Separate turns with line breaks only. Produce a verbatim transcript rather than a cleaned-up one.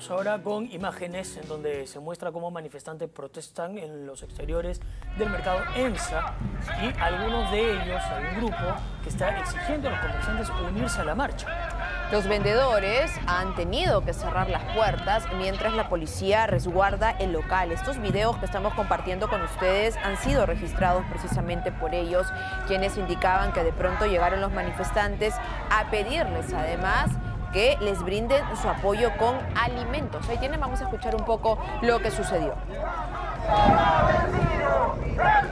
Vamos ahora con imágenes en donde se muestra cómo manifestantes protestan en los exteriores del mercado EMSA y algunos de ellos, hay un grupo que está exigiendo a los comerciantes unirse a la marcha.
Los vendedores han tenido que cerrar las puertas mientras la policía resguarda el local. Estos videos que estamos compartiendo con ustedes han sido registrados precisamente por ellos, quienes indicaban que de pronto llegaron los manifestantes a pedirles además que les brinden su apoyo con alimentos. Ahí tienen, vamos a escuchar un poco lo que sucedió.